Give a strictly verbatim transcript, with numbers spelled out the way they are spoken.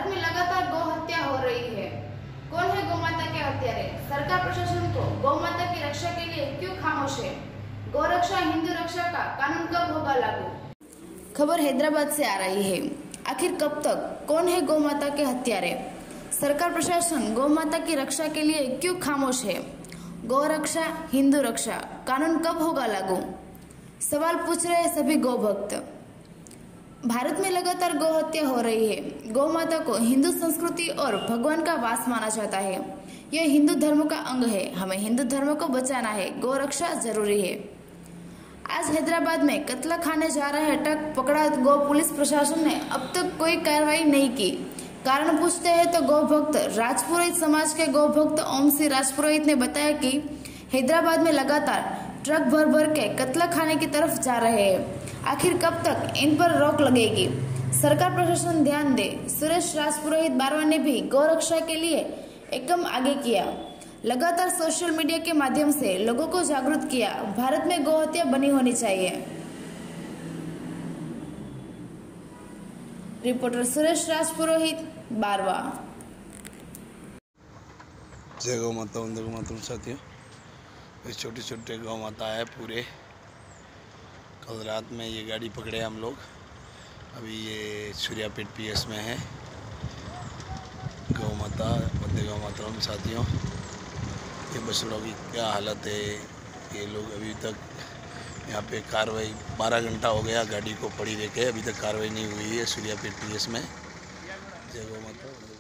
भारत में लगातार गौ हत्या हो रही है। कौन है गौ माता के हत्यारे? सरकार प्रशासन को गौ माता की रक्षा के लिए क्यों खामोश है? गौ रक्षा हिंदू रक्षा का कानून कब होगा लागू? खबर हैदराबाद से आ रही है। आखिर कब तक? कौन है गौ माता के हत्यारे? सरकार प्रशासन गौ माता की रक्षा के लिए क्यों खामोश है? गौ रक्षा हिंदू रक्षा कानून कब होगा लागू? सवाल पूछ रहे सभी गौ भक्त। भारत में लगातार गौ हत्या हो रही है। गौ माता को हिंदू संस्कृति और भगवान का वास माना जाता है। यह हिंदू धर्म का अंग है। हमें हिंदू धर्म को बचाना है। गौ रक्षा जरूरी है। आज हैदराबाद में कत्ल खाने जा रहे ट्रक पकड़ा गौ पुलिस प्रशासन ने अब तक कोई कार्रवाई नहीं की। कारण पूछते हैं तो गौ भक्त राजपुरोहित समाज के गौ भक्त ओम सिंह राजपुरोहित ने बताया कि हैदराबाद में लगातार ट्रक भर भर के कत्ल खाने की तरफ जा रहे हैं। आखिर कब तक इन पर रोक लगेगी? सरकार प्रशासन ध्यान दे। सुरेश राजपुरोहित बारवा ने भी गौ रक्षा के लिए एक कदम आगे किया। लगातार सोशल मीडिया के माध्यम से लोगों को जागरूक किया। भारत में गौ हत्या बंद होनी चाहिए। रिपोर्टर सुरेश राजपुरोहित बारवा। जय गौ माता, वंदे गौ मातरम। साथियों, ये छोटे छोटे गौ माता है पूरे। कल रात में ये गाड़ी पकड़े हम लोग। अभी ये सूर्यापेट पीएस में है। गौ माता, वंदे गौ मातरम। साथियों, ये बछड़ों की क्या हालत है। ये लोग अभी तक यहाँ पे कार्रवाई, बारह घंटा हो गया गाड़ी को पड़ी देखे, अभी तक कार्रवाई नहीं हुई है सूर्यापेट पीएस में। जय गौ माता।